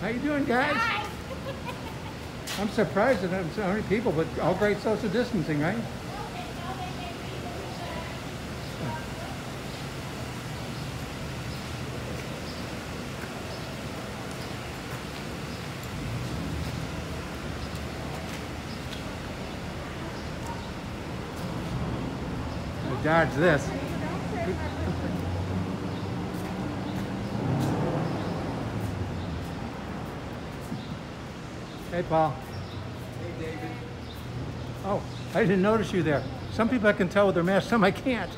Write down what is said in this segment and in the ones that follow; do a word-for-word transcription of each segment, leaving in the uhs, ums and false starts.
you doing, guys? Hi. I'm surprised that there's so many people, but all great social distancing, right? Dodge this. Hey, Paul. Hey, David. Oh, I didn't notice you there. Some people I can tell with their mask, some I can't.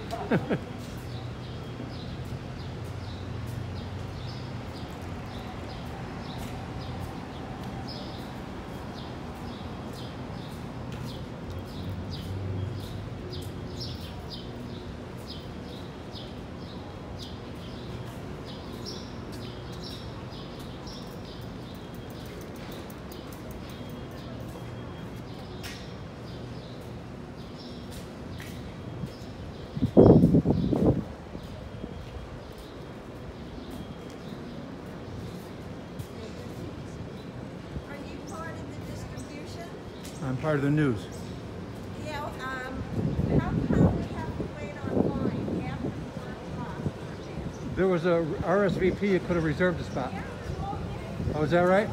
I'm part of the news. Yeah, um, how come we have to wait online after four o'clock? There was a R S V P, you could have reserved a spot. Oh, is that right?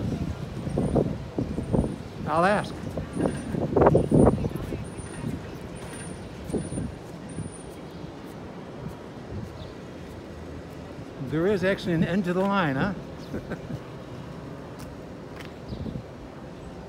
I'll ask. There is actually an end to the line, huh?